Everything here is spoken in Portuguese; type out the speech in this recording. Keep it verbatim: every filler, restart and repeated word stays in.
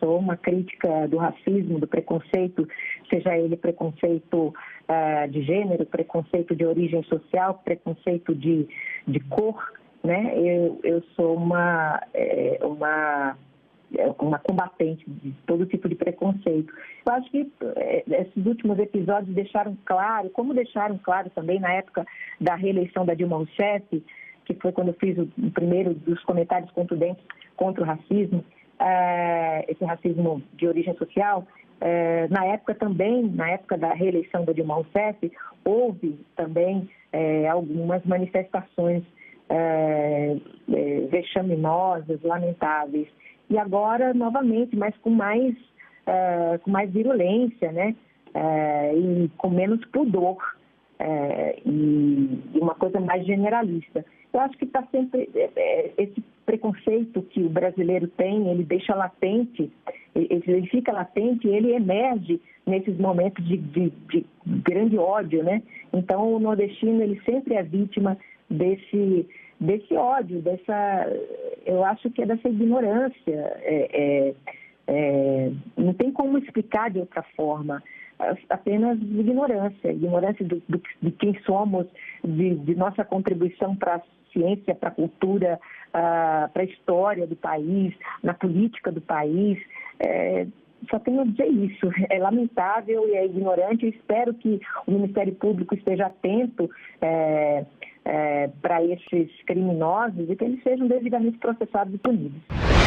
sou uma crítica do racismo, do preconceito, seja ele preconceito uh, de gênero, preconceito de origem social, preconceito de, de cor, né? Eu, eu sou uma, é, uma, uma combatente de todo tipo de preconceito. Eu acho que é, esses últimos episódios deixaram claro, como deixaram claro também na época da reeleição da Dilma Rousseff, que foi quando eu fiz o, o primeiro dos comentários contundentes contra o racismo, é, esse racismo de origem social. É, na época também, na época da reeleição da Dilma Rousseff, houve também é, algumas manifestações é, é, vexaminosas, lamentáveis. E agora, novamente, mas com mais, é, com mais virulência, né? É, e com menos pudor, é, e, e uma coisa mais generalista. Eu acho que está sempre é, esse preconceito que o brasileiro tem, ele deixa latente, ele, ele fica latente e ele emerge nesses momentos de, de, de grande ódio, né? Então, o nordestino, ele sempre é vítima desse, desse ódio, dessa, eu acho que é dessa ignorância, é, é, é, não tem como explicar de outra forma, apenas ignorância, ignorância do, do, de quem somos, de, de nossa contribuição para a ciência, para a cultura, uh, para a história do país, na política do país. É, só tenho a dizer isso. É lamentável e é ignorante. Eu espero que o Ministério Público esteja atento é, é, para esses criminosos e que eles sejam devidamente processados e punidos.